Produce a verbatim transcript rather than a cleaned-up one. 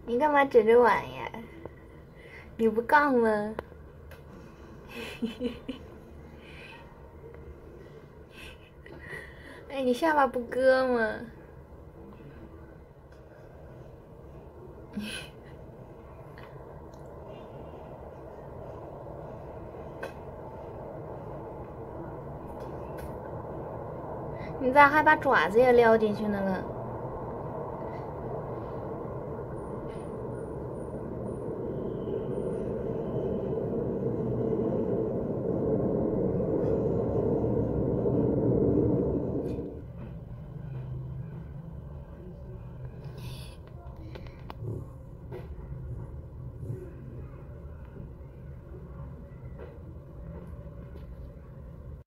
你干嘛整这玩意儿？你不杠吗？哎，你下巴不割吗？你咋还把爪子也撩进去呢？